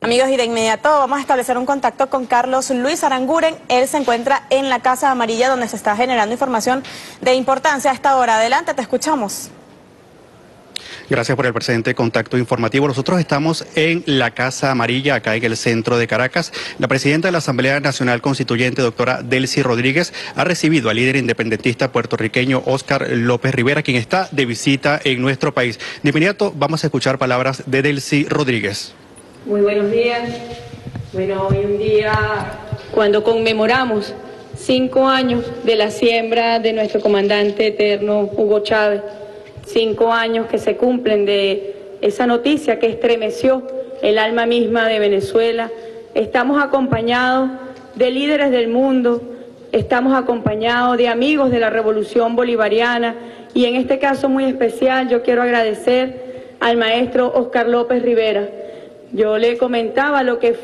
Amigos, y de inmediato vamos a establecer un contacto con Carlos Luis Aranguren. Él se encuentra en la Casa Amarilla, donde se está generando información de importancia a esta hora. Adelante, te escuchamos. Gracias por el presente contacto informativo. Nosotros estamos en la Casa Amarilla, acá en el centro de Caracas. La presidenta de la Asamblea Nacional Constituyente, doctora Delcy Rodríguez, ha recibido al líder independentista puertorriqueño Óscar López Rivera, quien está de visita en nuestro país. De inmediato vamos a escuchar palabras de Delcy Rodríguez. Muy buenos días. Bueno, hoy un día cuando conmemoramos 5 años de la siembra de nuestro comandante eterno Hugo Chávez, 5 años que se cumplen de esa noticia que estremeció el alma misma de Venezuela. Estamos acompañados de líderes del mundo, estamos acompañados de amigos de la Revolución Bolivariana, y en este caso muy especial yo quiero agradecer al maestro Óscar López Rivera. Yo le comentaba lo que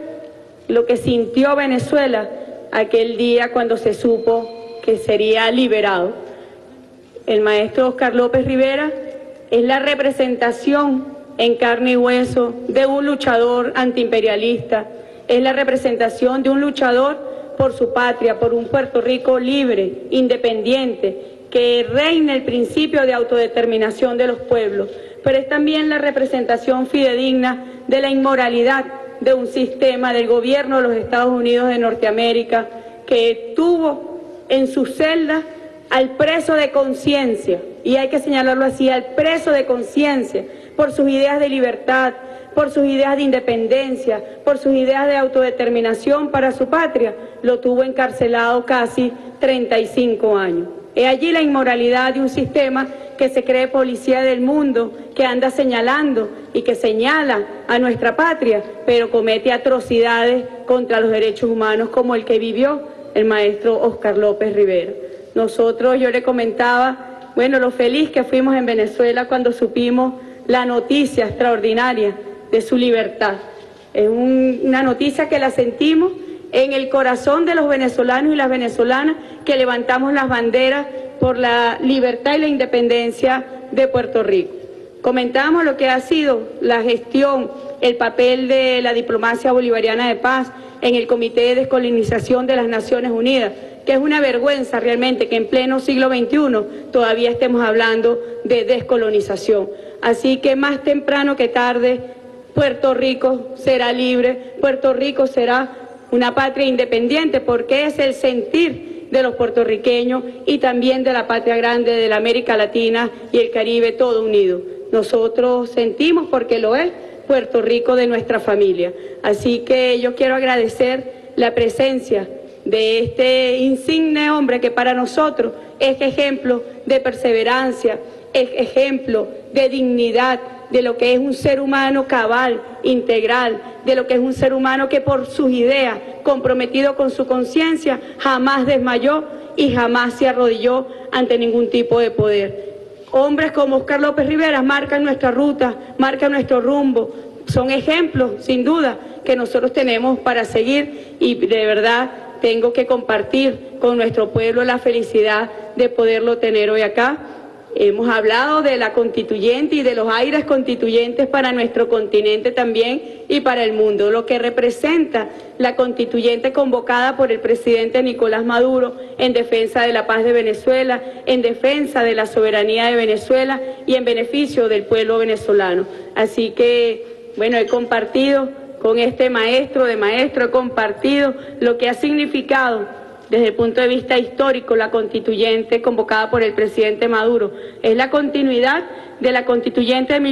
sintió Venezuela aquel día cuando se supo que sería liberado. El maestro Óscar López Rivera es la representación en carne y hueso de un luchador antiimperialista, es la representación de un luchador por su patria, por un Puerto Rico libre, independiente, que reine el principio de autodeterminación de los pueblos, pero es también la representación fidedigna de la inmoralidad de un sistema del gobierno de los Estados Unidos de Norteamérica, que tuvo en su celda al preso de conciencia, y hay que señalarlo así, al preso de conciencia, por sus ideas de libertad, por sus ideas de independencia, por sus ideas de autodeterminación para su patria, lo tuvo encarcelado casi 35 años. Es allí la inmoralidad de un sistema que se cree policía del mundo, que anda señalando y que señala a nuestra patria, pero comete atrocidades contra los derechos humanos como el que vivió el maestro Óscar López Rivera. Nosotros, yo le comentaba, bueno, lo feliz que fuimos en Venezuela cuando supimos la noticia extraordinaria de su libertad. Es una noticia que la sentimos en el corazón de los venezolanos y las venezolanas que levantamos las banderas por la libertad y la independencia de Puerto Rico. Comentamos lo que ha sido la gestión, el papel de la diplomacia bolivariana de paz en el Comité de Descolonización de las Naciones Unidas, que es una vergüenza realmente que en pleno siglo XXI todavía estemos hablando de descolonización. Así que más temprano que tarde, Puerto Rico será libre, Puerto Rico será una patria independiente, porque es el sentir de los puertorriqueños y también de la patria grande de la América Latina y el Caribe todo unido. Nosotros sentimos, porque lo es, Puerto Rico de nuestra familia. Así que yo quiero agradecer la presencia de este insigne hombre que para nosotros es ejemplo de perseverancia, es ejemplo de dignidad, de lo que es un ser humano cabal, integral, de lo que es un ser humano que por sus ideas, comprometido con su conciencia, jamás desmayó y jamás se arrodilló ante ningún tipo de poder. Hombres como Óscar López Rivera marcan nuestra ruta, marcan nuestro rumbo, son ejemplos, sin duda, que nosotros tenemos para seguir, y de verdad tengo que compartir con nuestro pueblo la felicidad de poderlo tener hoy acá. Hemos hablado de la constituyente y de los aires constituyentes para nuestro continente también y para el mundo, lo que representa la constituyente convocada por el presidente Nicolás Maduro en defensa de la paz de Venezuela, en defensa de la soberanía de Venezuela y en beneficio del pueblo venezolano. Así que, bueno, he compartido con este maestro he compartido lo que ha significado desde el punto de vista histórico la constituyente convocada por el presidente Maduro. Es la continuidad de la constituyente de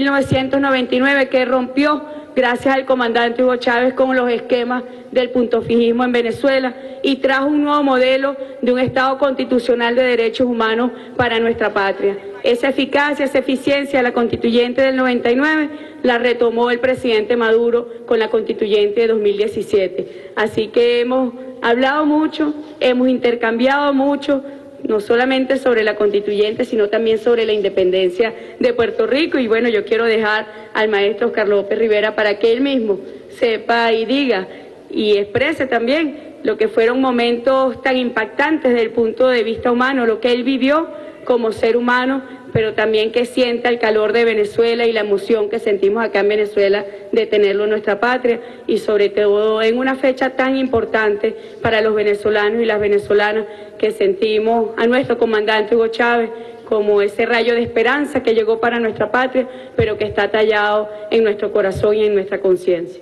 1999 que rompió, gracias al comandante Hugo Chávez, con los esquemas del puntofijismo en Venezuela y trajo un nuevo modelo de un Estado constitucional de derechos humanos para nuestra patria. Esa eficacia, esa eficiencia de la constituyente del 99 la retomó el presidente Maduro con la constituyente de 2017. Así que hemos hablado mucho, hemos intercambiado mucho, no solamente sobre la constituyente, sino también sobre la independencia de Puerto Rico. Y bueno, yo quiero dejar al maestro Óscar López Rivera para que él mismo sepa y diga y exprese también lo que fueron momentos tan impactantes desde el punto de vista humano, lo que él vivió como ser humano, pero también que sienta el calor de Venezuela y la emoción que sentimos acá en Venezuela de tenerlo en nuestra patria, y sobre todo en una fecha tan importante para los venezolanos y las venezolanas, que sentimos a nuestro comandante Hugo Chávez como ese rayo de esperanza que llegó para nuestra patria, pero que está tallado en nuestro corazón y en nuestra conciencia.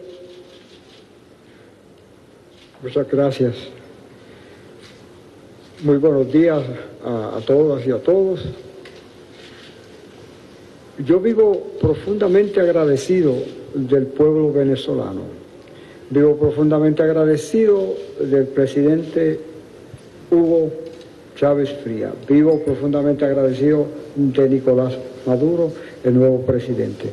Muchas gracias. Muy buenos días a todas y a todos. Yo vivo profundamente agradecido del pueblo venezolano. Vivo profundamente agradecido del presidente Hugo Chávez Frías. Vivo profundamente agradecido de Nicolás Maduro, el nuevo presidente.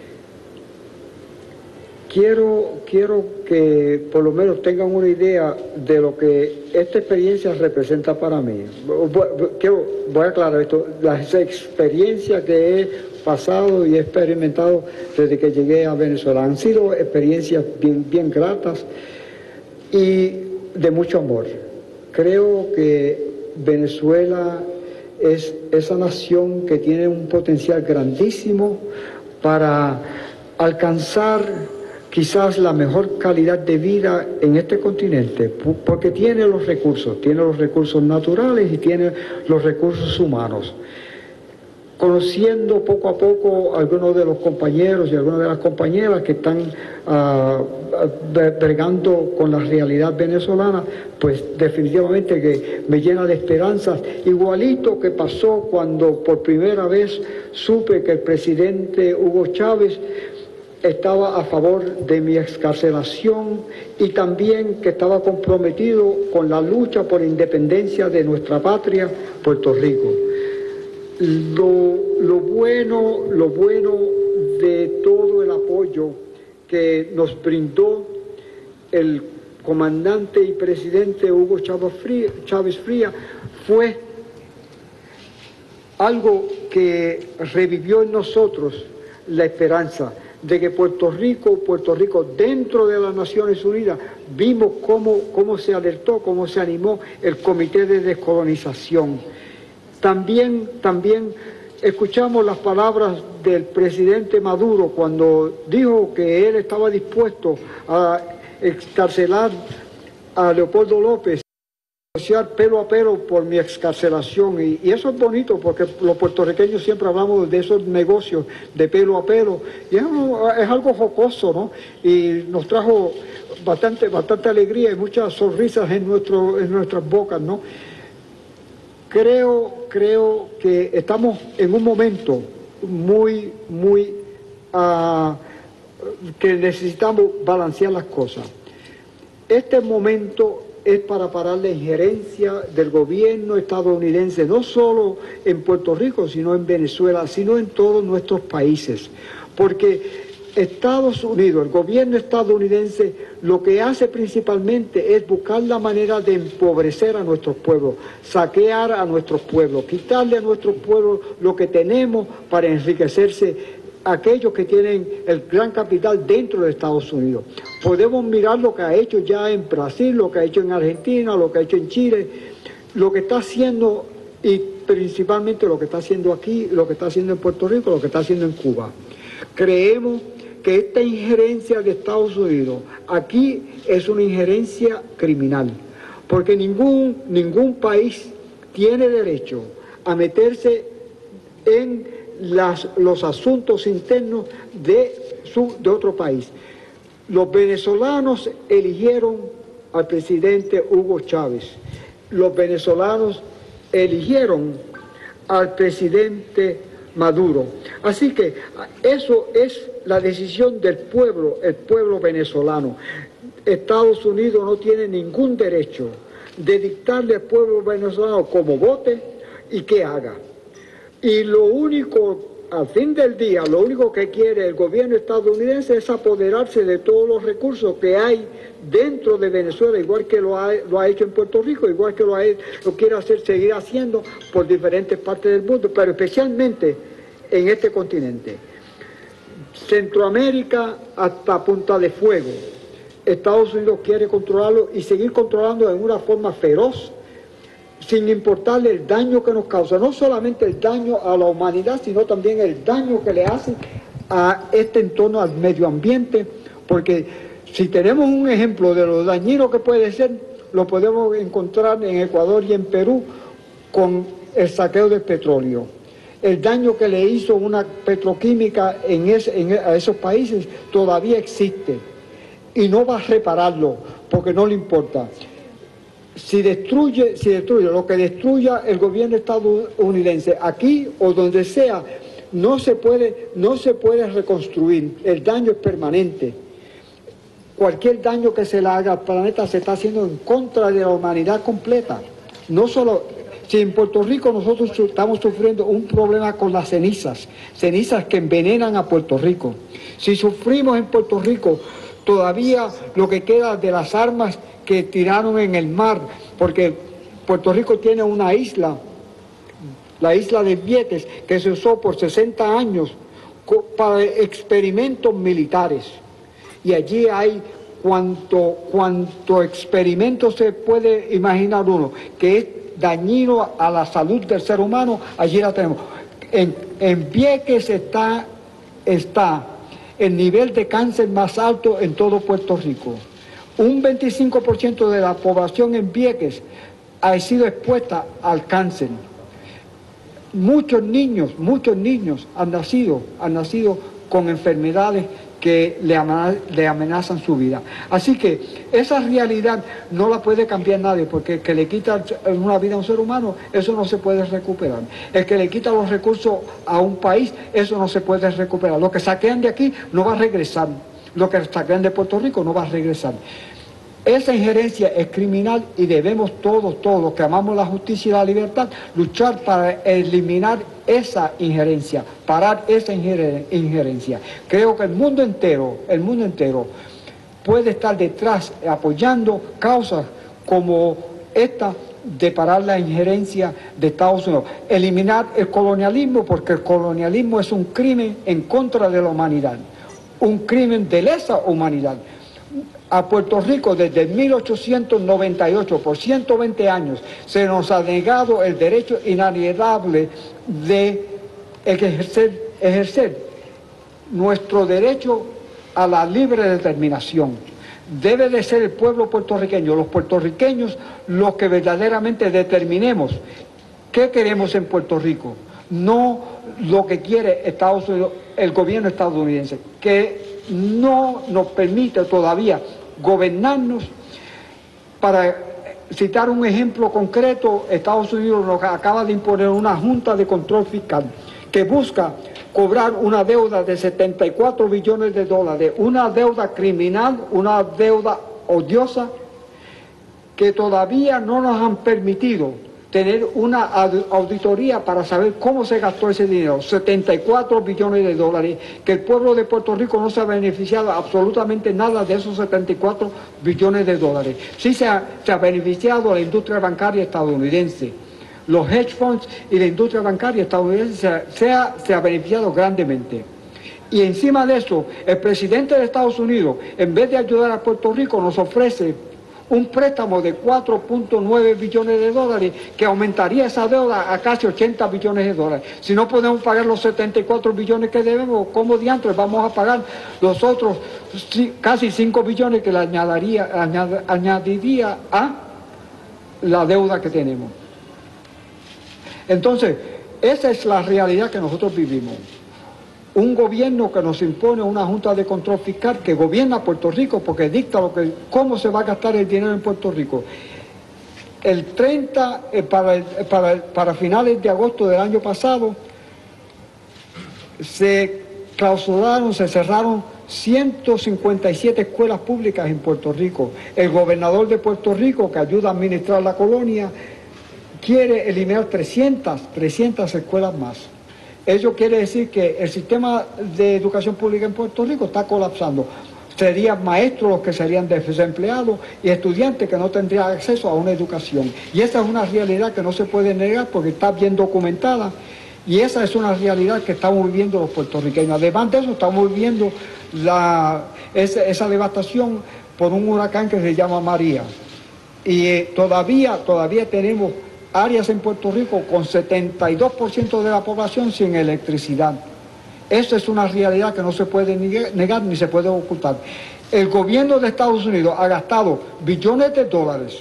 Quiero que por lo menos tengan una idea de lo que esta experiencia representa para mí. Voy a aclarar esto, las experiencias que he pasado y he experimentado desde que llegué a Venezuela han sido experiencias bien gratas y de mucho amor. Creo que Venezuela es esa nación que tiene un potencial grandísimo para alcanzar quizás la mejor calidad de vida en este continente, porque tiene los recursos naturales y tiene los recursos humanos. Conociendo poco a poco a algunos de los compañeros y algunas de las compañeras que están bregando con la realidad venezolana, pues definitivamente que me llena de esperanzas, igualito que pasó cuando por primera vez supe que el presidente Hugo Chávez estaba a favor de mi excarcelación y también que estaba comprometido con la lucha por la independencia de nuestra patria, Puerto Rico. Lo bueno de todo el apoyo que nos brindó el comandante y presidente Hugo Chávez Frías fue algo que revivió en nosotros la esperanza de que Puerto Rico dentro de las Naciones Unidas, vimos cómo se alertó, cómo se animó el Comité de Descolonización. También escuchamos las palabras del presidente Maduro cuando dijo que él estaba dispuesto a excarcelar a Leopoldo López, negociar pelo a pelo por mi excarcelación, y eso es bonito porque los puertorriqueños siempre hablamos de esos negocios de pelo a pelo, y es algo jocoso, ¿no? Y nos trajo bastante alegría y muchas sonrisas en nuestras bocas, ¿no? Creo que estamos en un momento muy que necesitamos balancear las cosas. Este momento es para parar la injerencia del gobierno estadounidense, no solo en Puerto Rico, sino en Venezuela, sino en todos nuestros países. Porque Estados Unidos, el gobierno estadounidense, lo que hace principalmente es buscar la manera de empobrecer a nuestros pueblos, saquear a nuestros pueblos, quitarle a nuestros pueblos lo que tenemos para enriquecerse aquellos que tienen el gran capital dentro de Estados Unidos. Podemos mirar lo que ha hecho ya en Brasil, lo que ha hecho en Argentina, lo que ha hecho en Chile, lo que está haciendo y principalmente lo que está haciendo aquí, lo que está haciendo en Puerto Rico, lo que está haciendo en Cuba. Creemos que esta injerencia de Estados Unidos aquí es una injerencia criminal, porque ningún país tiene derecho a meterse en los asuntos internos de otro país. Los venezolanos eligieron al presidente Hugo Chávez. Los venezolanos eligieron al presidente Maduro. Así que eso es la decisión del pueblo, el pueblo venezolano. Estados Unidos no tiene ningún derecho de dictarle al pueblo venezolano cómo vote y qué haga. Y lo único, al fin del día, lo único que quiere el gobierno estadounidense es apoderarse de todos los recursos que hay dentro de Venezuela, igual que lo ha hecho en Puerto Rico, igual que lo quiere seguir haciendo por diferentes partes del mundo, pero especialmente en este continente. Centroamérica hasta Punta de Fuego. Estados Unidos quiere controlarlo y seguir controlando en una forma feroz. sin importarle el daño que nos causa, no solamente el daño a la humanidad, sino también el daño que le hace a este entorno, al medio ambiente, porque si tenemos un ejemplo de lo dañino que puede ser, lo podemos encontrar en Ecuador y en Perú con el saqueo del petróleo. El daño que le hizo una petroquímica a esos países todavía existe y no va a repararlo porque no le importa. Si destruye lo que destruya el gobierno estadounidense, aquí o donde sea, no se puede reconstruir. El daño es permanente. Cualquier daño que se le haga al planeta se está haciendo en contra de la humanidad completa. No solo, si en Puerto Rico nosotros estamos sufriendo un problema con las cenizas que envenenan a Puerto Rico. Si sufrimos en Puerto Rico todavía lo que queda de las armas que tiraron en el mar, porque Puerto Rico tiene una isla, la isla de Vieques, que se usó por 60 años para experimentos militares. Y allí hay cuanto experimento se puede imaginar uno, que es dañino a la salud del ser humano, allí la tenemos. En Vieques está el nivel de cáncer más alto en todo Puerto Rico. Un 25% de la población en Vieques ha sido expuesta al cáncer. Muchos niños han nacido con enfermedades que le amenazan su vida. Así que esa realidad no la puede cambiar nadie, porque el que le quita una vida a un ser humano, eso no se puede recuperar. El que le quita los recursos a un país, eso no se puede recuperar. Lo que saquean de aquí no va a regresar. Lo que saquean de Puerto Rico no va a regresar. Esa injerencia es criminal y debemos todos los que amamos la justicia y la libertad, luchar para eliminar esa injerencia, parar esa injerencia. Creo que el mundo entero puede estar detrás, apoyando causas como esta de parar la injerencia de Estados Unidos. Eliminar el colonialismo, porque el colonialismo es un crimen en contra de la humanidad, un crimen de lesa humanidad. A Puerto Rico desde 1898, por 120 años, se nos ha negado el derecho inalienable de ejercer nuestro derecho a la libre determinación. Debe de ser el pueblo puertorriqueño, los puertorriqueños, los que verdaderamente determinemos qué queremos en Puerto Rico, no lo que quiere Estados Unidos, el gobierno estadounidense, que no nos permite todavía gobernarnos. Para citar un ejemplo concreto, Estados Unidos nos acaba de imponer una junta de control fiscal que busca cobrar una deuda de 74 billones de dólares, una deuda criminal, una deuda odiosa, que todavía no nos han permitido tener una auditoría para saber cómo se gastó ese dinero, 74 billones de dólares, que el pueblo de Puerto Rico no se ha beneficiado absolutamente nada de esos 74 billones de dólares. Sí se ha beneficiado la industria bancaria estadounidense, los hedge funds y la industria bancaria estadounidense se ha beneficiado grandemente. Y encima de eso, el presidente de Estados Unidos, en vez de ayudar a Puerto Rico, nos ofrece un préstamo de 4.9 billones de dólares que aumentaría esa deuda a casi 80 billones de dólares. Si no podemos pagar los 74 billones que debemos, ¿cómo diantres vamos a pagar los otros casi 5 billones que le añadiría a la deuda que tenemos? Entonces, esa es la realidad que nosotros vivimos. Un gobierno que nos impone una junta de control fiscal que gobierna Puerto Rico porque dicta cómo se va a gastar el dinero en Puerto Rico. El 30, para finales de agosto del año pasado, se cerraron 157 escuelas públicas en Puerto Rico. El gobernador de Puerto Rico, que ayuda a administrar la colonia, quiere eliminar 300 escuelas más. Eso quiere decir que el sistema de educación pública en Puerto Rico está colapsando. Serían maestros los que serían desempleados y estudiantes que no tendrían acceso a una educación. Y esa es una realidad que no se puede negar porque está bien documentada. Y esa es una realidad que estamos viviendo los puertorriqueños. Además de eso, estamos viviendo esa devastación por un huracán que se llama María. Y todavía tenemos áreas en Puerto Rico con 72% de la población sin electricidad. Eso es una realidad que no se puede negar ni se puede ocultar. El gobierno de Estados Unidos ha gastado billones de dólares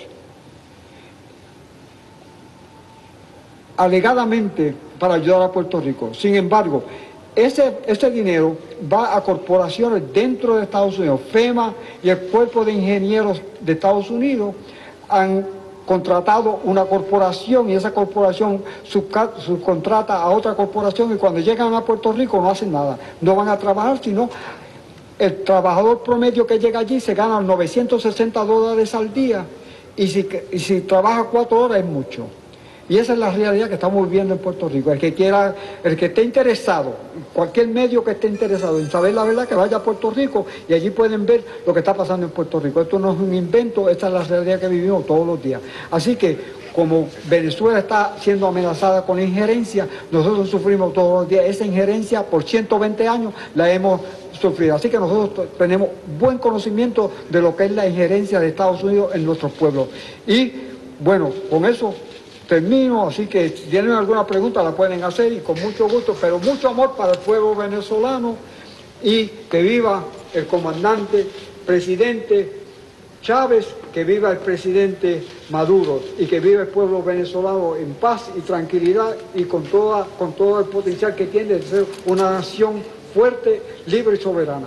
alegadamente para ayudar a Puerto Rico. Sin embargo, ese dinero va a corporaciones dentro de Estados Unidos. FEMA y el Cuerpo de Ingenieros de Estados Unidos han contratado una corporación y esa corporación subcontrata a otra corporación y cuando llegan a Puerto Rico no hacen nada. No van a trabajar, sino el trabajador promedio que llega allí se gana $960 al día y si trabaja 4 horas es mucho. Y esa es la realidad que estamos viviendo en Puerto Rico. El que esté interesado, cualquier medio que esté interesado en saber la verdad, que vaya a Puerto Rico y allí pueden ver lo que está pasando en Puerto Rico. Esto no es un invento, esta es la realidad que vivimos todos los días. Así que, como Venezuela está siendo amenazada con injerencia, nosotros sufrimos todos los días. Esa injerencia por 120 años la hemos sufrido. Así que nosotros tenemos buen conocimiento de lo que es la injerencia de Estados Unidos en nuestros pueblos. Y, bueno, con eso termino, así que si tienen alguna pregunta la pueden hacer y con mucho gusto, pero mucho amor para el pueblo venezolano y que viva el comandante, presidente Chávez, que viva el presidente Maduro y que viva el pueblo venezolano en paz y tranquilidad y con todo el potencial que tiene de ser una nación fuerte, libre y soberana.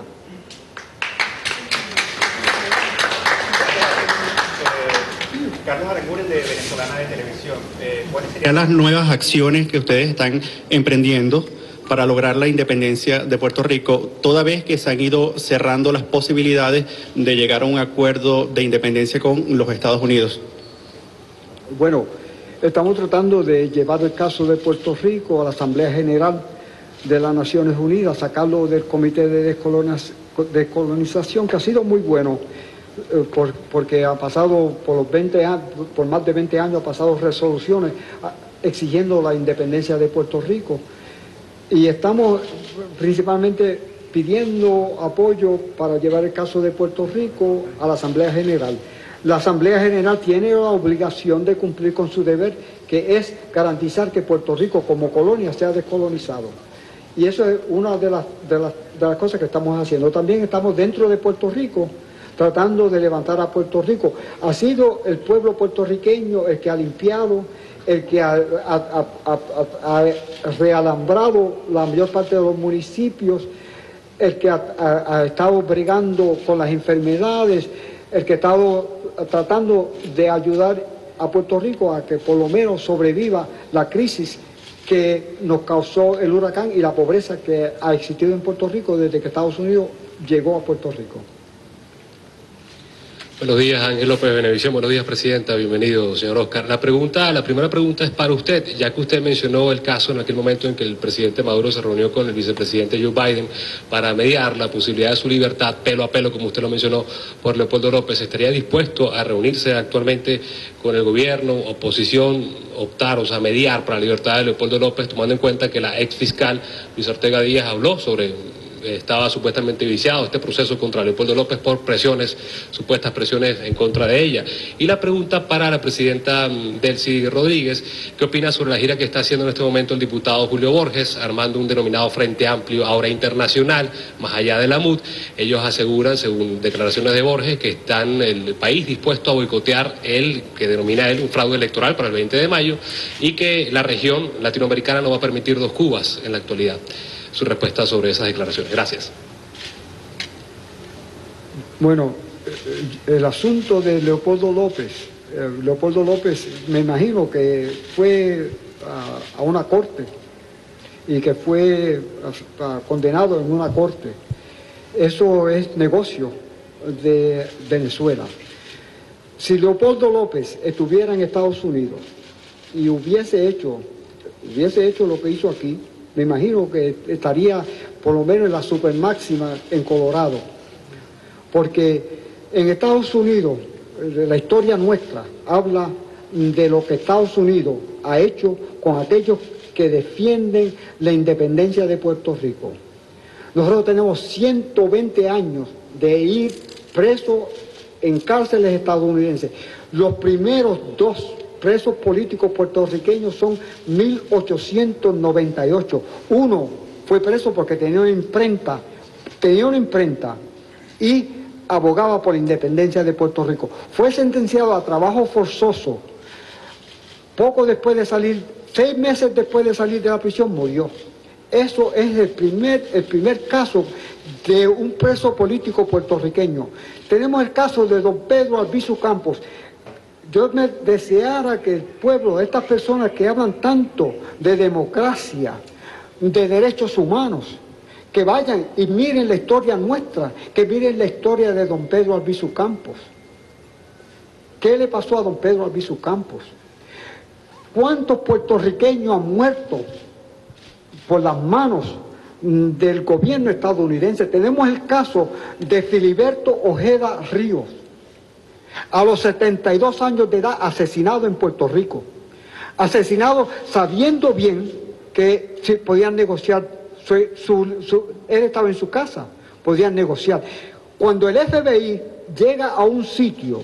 Carlos Aranguren, de Venezolana de Televisión. ¿Cuáles serían las nuevas acciones que ustedes están emprendiendo para lograr la independencia de Puerto Rico, toda vez que se han ido cerrando las posibilidades de llegar a un acuerdo de independencia con los Estados Unidos? Bueno, estamos tratando de llevar el caso de Puerto Rico a la Asamblea General de las Naciones Unidas, sacarlo del Comité de Descolonización, que ha sido muy bueno. Porque ha pasado por más de 20 años, ha pasado resoluciones exigiendo la independencia de Puerto Rico. Y estamos principalmente pidiendo apoyo para llevar el caso de Puerto Rico a la Asamblea General. La Asamblea General tiene la obligación de cumplir con su deber, que es garantizar que Puerto Rico como colonia sea descolonizado. Y eso es una de las cosas que estamos haciendo. También estamos dentro de Puerto Rico tratando de levantar a Puerto Rico. Ha sido el pueblo puertorriqueño el que ha limpiado, el que ha realambrado la mayor parte de los municipios, el que ha estado bregando con las enfermedades, el que ha estado tratando de ayudar a Puerto Rico a que por lo menos sobreviva la crisis que nos causó el huracán y la pobreza que ha existido en Puerto Rico desde que Estados Unidos llegó a Puerto Rico. Buenos días, Ángel López de Venevisión. Buenos días, presidenta. Bienvenido, señor Oscar. La primera pregunta es para usted, ya que usted mencionó el caso en aquel momento en que el presidente Maduro se reunió con el vicepresidente Joe Biden para mediar la posibilidad de su libertad pelo a pelo, como usted lo mencionó, por Leopoldo López. ¿Estaría dispuesto a reunirse actualmente con el gobierno, oposición, optar, o sea, mediar para la libertad de Leopoldo López, tomando en cuenta que la ex fiscal Luis Ortega Díaz habló sobre estaba supuestamente viciado este proceso contra Leopoldo López por supuestas presiones en contra de ella? Y la pregunta para la presidenta Delcy Rodríguez: ¿qué opina sobre la gira que está haciendo en este momento el diputado Julio Borges, armando un denominado Frente Amplio, ahora internacional, más allá de la MUD? Ellos aseguran, según declaraciones de Borges, que están el país dispuesto a boicotear que denomina él un fraude electoral para el 20 de mayo y que la región latinoamericana no va a permitir 2 Cubas en la actualidad. Su respuesta sobre esas declaraciones. Gracias. Bueno, el asunto de Leopoldo López, me imagino que fue a una corte y que fue condenado en una corte. Eso es negocio de Venezuela. Si Leopoldo López estuviera en Estados Unidos y hubiese hecho lo que hizo aquí, me imagino que estaría por lo menos en la supermáxima en Colorado. Porque en Estados Unidos, la historia nuestra habla de lo que Estados Unidos ha hecho con aquellos que defienden la independencia de Puerto Rico. Nosotros tenemos 120 años de ir presos en cárceles estadounidenses. Los primeros 2 presos políticos puertorriqueños son 1.898. Uno fue preso porque tenía una imprenta y abogaba por la independencia de Puerto Rico. Fue sentenciado a trabajo forzoso. Poco después de salir, 6 meses después de salir de la prisión, murió. Eso es el primer caso de un preso político puertorriqueño. Tenemos el caso de don Pedro Albizu Campos. Yo me deseara que el pueblo, estas personas que hablan tanto de democracia, de derechos humanos, que vayan y miren la historia nuestra, que miren la historia de don Pedro Albizu Campos. ¿Qué le pasó a don Pedro Albizu Campos? ¿Cuántos puertorriqueños han muerto por las manos del gobierno estadounidense? Tenemos el caso de Filiberto Ojeda Ríos, a los 72 años de edad, asesinado en Puerto Rico. Asesinado sabiendo bien que si podían negociar, él estaba en su casa, podían negociar. Cuando el FBI llega a un sitio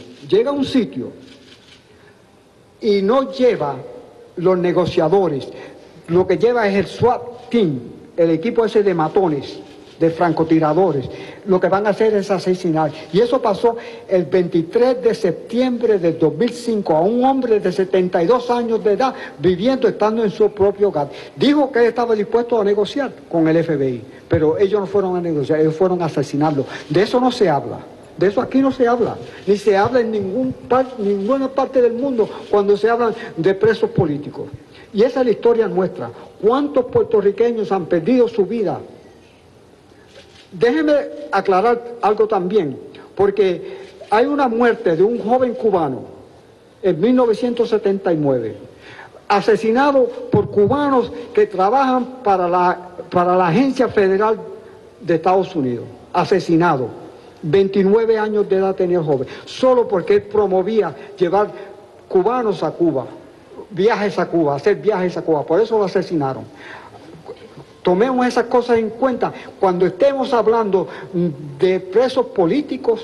y no lleva los negociadores, lo que lleva es el SWAT team, el equipo ese de matones, de francotiradores, lo que van a hacer es asesinar. Y eso pasó el 23 de septiembre del 2005 a un hombre de 72 años de edad estando en su propio hogar. Dijo que él estaba dispuesto a negociar con el FBI, pero ellos no fueron a negociar, ellos fueron a asesinarlo. De eso no se habla. De eso aquí no se habla, ni se habla en ninguna parte del mundo cuando se habla de presos políticos. Y esa es la historia nuestra. ¿Cuántos puertorriqueños han perdido su vida? Déjeme aclarar algo también, porque hay una muerte de un joven cubano en 1979, asesinado por cubanos que trabajan para la Agencia Federal de Estados Unidos, asesinado. 29 años de edad tenía el joven, solo porque él promovía llevar cubanos a Cuba, hacer viajes a Cuba, por eso lo asesinaron. Tomemos esas cosas en cuenta cuando estemos hablando de presos políticos.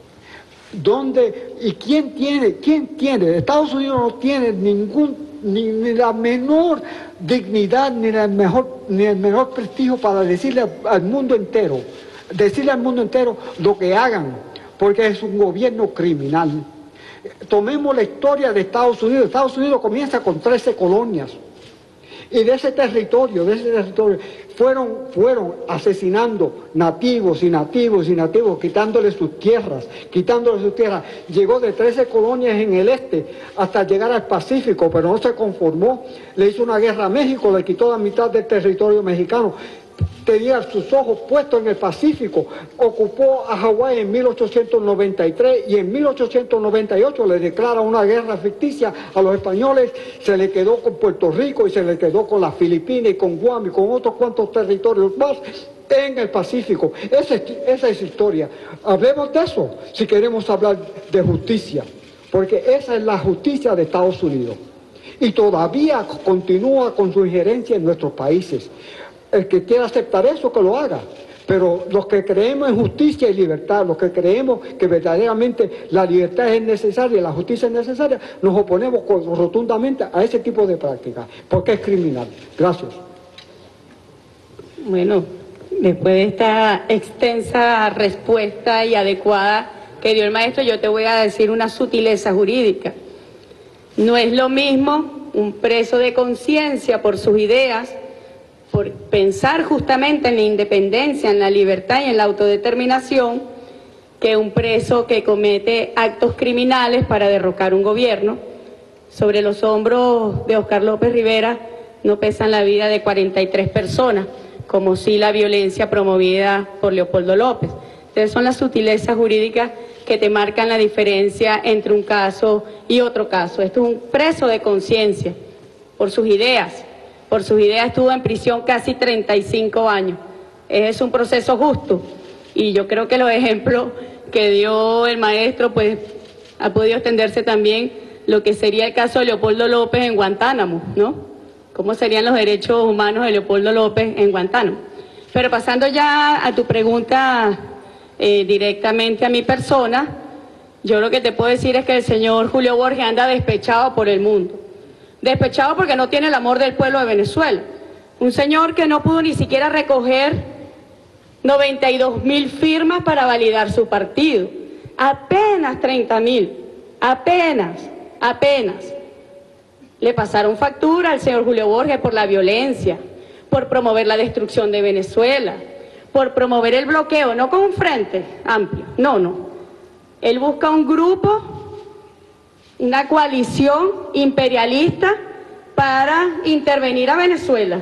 ¿Quién tiene? Estados Unidos no tiene ni la menor dignidad, ni el menor prestigio para decirle al mundo entero lo que hagan, porque es un gobierno criminal. Tomemos la historia de Estados Unidos. Estados Unidos comienza con 13 colonias. Y de ese territorio fueron asesinando nativos, quitándoles sus tierras. Llegó de 13 colonias en el este hasta llegar al Pacífico, pero no se conformó. Le hizo una guerra a México, le quitó la mitad del territorio mexicano. Tenía sus ojos puestos en el Pacífico, ocupó a Hawái en 1893 y en 1898 le declara una guerra ficticia a los españoles, se le quedó con Puerto Rico y se le quedó con las Filipinas y con Guam y con otros cuantos territorios más en el Pacífico. Esa es historia. Hablemos de eso si queremos hablar de justicia, porque esa es la justicia de Estados Unidos y todavía continúa con su injerencia en nuestros países. El que quiera aceptar eso, que lo haga. Pero los que creemos en justicia y libertad, los que creemos que verdaderamente la libertad es necesaria y la justicia es necesaria, nos oponemos rotundamente a ese tipo de prácticas, porque es criminal. Gracias. Bueno, después de esta extensa respuesta y adecuada que dio el maestro, yo te voy a decir una sutileza jurídica. No es lo mismo un preso de conciencia por sus ideas, por pensar justamente en la independencia, en la libertad y en la autodeterminación, que un preso que comete actos criminales para derrocar un gobierno. Sobre los hombros de Oscar López Rivera no pesan la vida de 43 personas, como sí la violencia promovida por Leopoldo López. Entonces son las sutilezas jurídicas que te marcan la diferencia entre un caso y otro caso. Esto es un preso de conciencia por sus ideas. Por sus ideas estuvo en prisión casi 35 años. Es un proceso justo y yo creo que los ejemplos que dio el maestro pues ha podido extenderse también lo que sería el caso de Leopoldo López en Guantánamo, ¿no? ¿Cómo serían los derechos humanos de Leopoldo López en Guantánamo? Pero pasando ya a tu pregunta directamente a mi persona, Yo lo que te puedo decir es que el señor Julio Borges anda despechado por el mundo. Despechado porque no tiene el amor del pueblo de Venezuela. Un señor que no pudo ni siquiera recoger 92.000 firmas para validar su partido. Apenas 30.000. Apenas. Le pasaron factura al señor Julio Borges por la violencia, por promover la destrucción de Venezuela, por promover el bloqueo, no con un frente amplio, no. Él busca un grupo, una coalición imperialista para intervenir a Venezuela.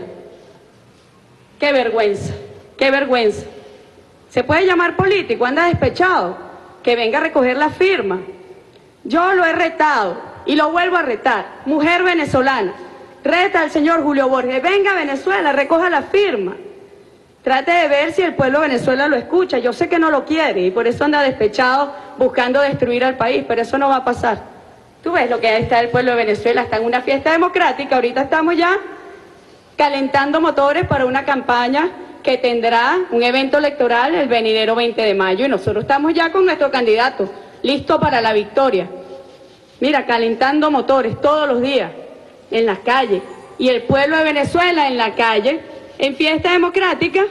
¡Qué vergüenza! ¡Qué vergüenza! ¿Se puede llamar político? Anda despechado. Que venga a recoger la firma. Yo lo he retado y lo vuelvo a retar. Mujer venezolana, reta al señor Julio Borges. Venga a Venezuela, recoja la firma. Trate de ver si el pueblo de Venezuela lo escucha. Yo sé que no lo quiere y por eso anda despechado buscando destruir al país, pero eso no va a pasar. Tú ves lo que está el pueblo de Venezuela, está en una fiesta democrática. Ahorita estamos ya calentando motores para una campaña que tendrá un evento electoral el venidero 20 de mayo y nosotros estamos ya con nuestro candidato, listo para la victoria. Mira, calentando motores todos los días en las calles y el pueblo de Venezuela en la calle, en fiesta democrática,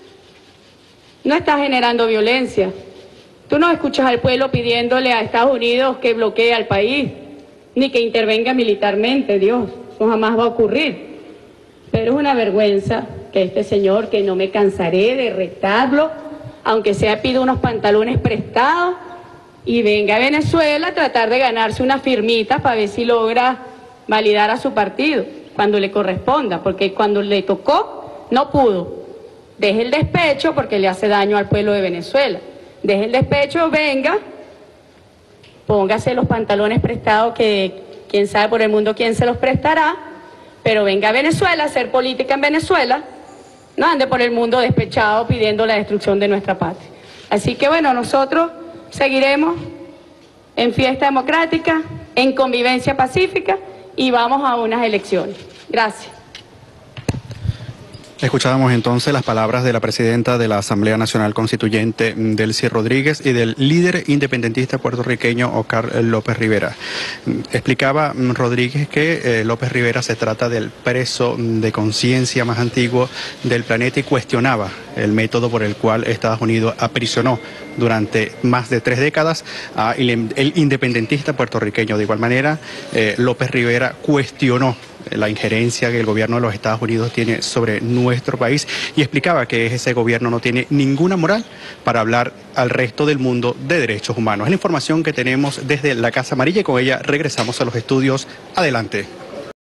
no está generando violencia. Tú no escuchas al pueblo pidiéndole a Estados Unidos que bloquee al país, ni que intervenga militarmente, Dios, eso jamás va a ocurrir. Pero es una vergüenza que este señor, que no me cansaré de retarlo, aunque sea pida unos pantalones prestados, y venga a Venezuela a tratar de ganarse unas firmitas para ver si logra validar a su partido, cuando le corresponda, porque cuando le tocó, no pudo. Deje el despecho porque le hace daño al pueblo de Venezuela. Deje el despecho, venga, póngase los pantalones prestados que quién sabe por el mundo quién se los prestará, pero venga a Venezuela a hacer política en Venezuela, no ande por el mundo despechado pidiendo la destrucción de nuestra patria. Así que bueno, nosotros seguiremos en fiesta democrática, en convivencia pacífica y vamos a unas elecciones. Gracias. Escuchábamos entonces las palabras de la presidenta de la Asamblea Nacional Constituyente, Delcy Rodríguez, y del líder independentista puertorriqueño, Oscar López Rivera. Explicaba Rodríguez que López Rivera se trata del preso de conciencia más antiguo del planeta y cuestionaba el método por el cual Estados Unidos aprisionó durante más de 3 décadas el independentista puertorriqueño. De igual manera, López Rivera cuestionó la injerencia que el gobierno de los Estados Unidos tiene sobre nuestro país y explicaba que ese gobierno no tiene ninguna moral para hablar al resto del mundo de derechos humanos. Es la información que tenemos desde la Casa Amarilla y con ella regresamos a los estudios. Adelante.